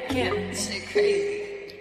Damn, shit crazy.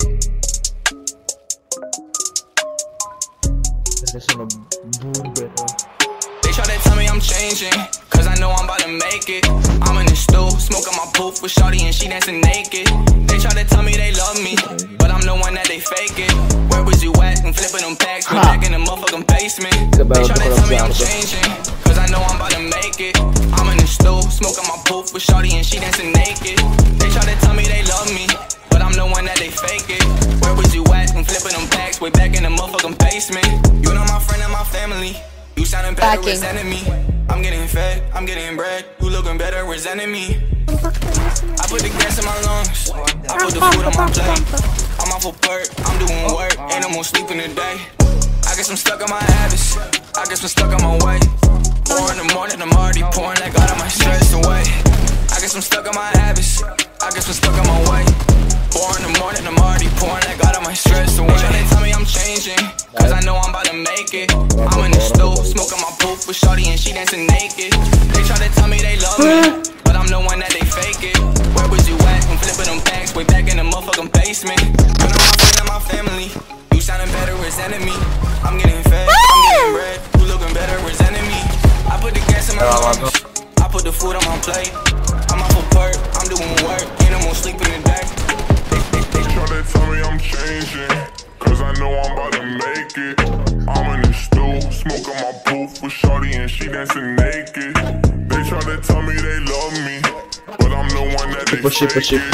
Sono burbe. They try to tell me I'm changing, cause I know I'm about to make it. I'm in the stool, smoking my poof with shawty and she dancing naked. They try to tell me they love me, but I'm the one that they fake it. Where was you at when flipping them packs? We're back in the motherfucking basement. They try to tell me I'm changing, cause I know I'm about to make it. I'm in the stool, smoking my poof with shawty and she dancing naked. They try to tell me they love me, but I'm the one that they fake it. Where was you at when flipping them packs? Way back in the motherfucking basement. You know my friend and my family. You sounding better, resenting me. I'm getting fed, I'm getting bread. You looking better, resenting me. I put the gas in my lungs, I put the food on my plate. I'm off of perk, I'm doing work, ain't no more sleeping today. I guess I'm stuck on my habits, I guess I'm stuck on my way. 4 in the morning, I'm already pouring like out of my stress away. I guess I'm stuck on my habits, I guess I'm stuck on my way. 4 in the morning, I'm already pouring like out of my stress away. They try to tell me I'm changing, cause I know I'm about to make it. I'm in the stool, smoking my poof with shawty and she dancing naked. They try to tell me they love me, but I'm the one that they fake it. Where was you at when flipping them packs? Way back in the motherfucking basement. You know my friend and my family. You sounding better, resenting me. I'm getting fed, I'm getting bread. You looking better, resenting me. I put the gas in my lungs, I put the food on my plate. I'm off of perk, I'm doing work, ain't no more sleeping today. They try to tell me I'm changing, cause I know I'm about to make it. I'm in the stool, smoking my poof with shawty and she dancing naked. They try to tell me they love me, but I'm the one that they fake it.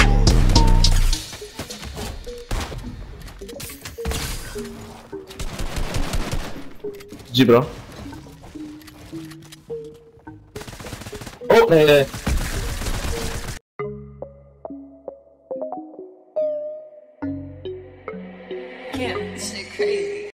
G bro. Oh, Damn, shit crazy.